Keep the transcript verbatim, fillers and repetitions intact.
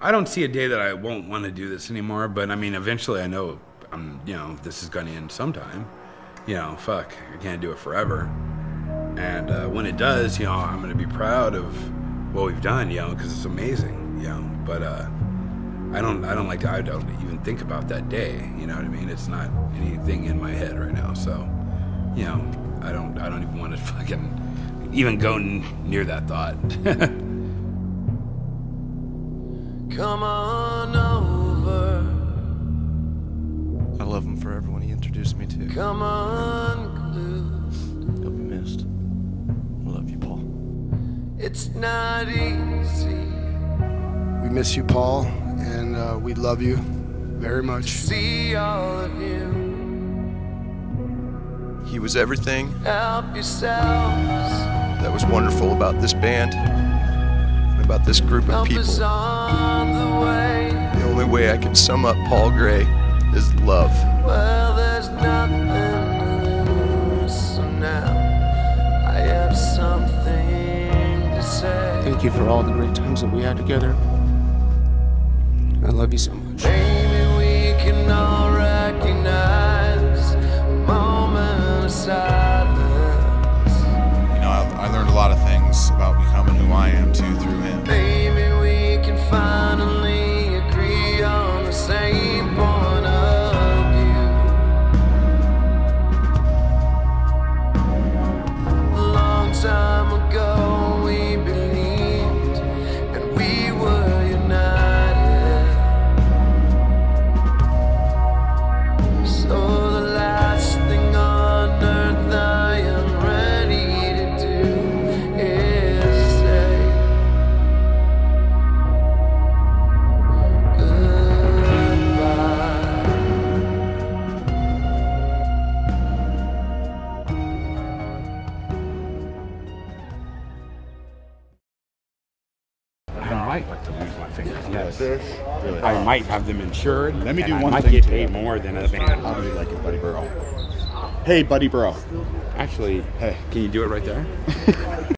I don't see a day that I won't want to do this anymore, but I mean, eventually I know, I'm, you know, this is going to end sometime. You know, fuck, I can't do it forever. And uh, when it does, you know, I'm going to be proud of what we've done, you know, because it's amazing, you know. But uh, I don't, I don't like to, I don't even think about that day, you know what I mean? It's not anything in my head right now, so, you know, I don't, I don't even want to fucking even go n near that thought. Come on over. I love him for everyone he introduced me to. Come unglued. He'll be missed. I love you, Paul. It's not easy. We miss you, Paul, and uh, we love you very much. See all of you. He was everything Help yourselves. that was wonderful about this band and about this group of Help people. us on the way. The only way I can sum up Paul Gray is love. Well, there's nothing to lose, so now I have something to say. Thank you for all the great times that we had together. I love you so much. Maybe we can all recognize a moment of silence. You know, I, I learned a lot of things about becoming who I am too through him. Maybe we can finally agree on the same point of view. A long time ago we believed and we were united. So the last thing on earth I am ready to do is say goodbye. I might like to lose my fingers, yes. Really? I might have them insured. Let me and do I one might thing get too. paid more than a band. How do you like it, Buddy Bro? Hey, Buddy Bro. Actually, Hey. can you do it right there?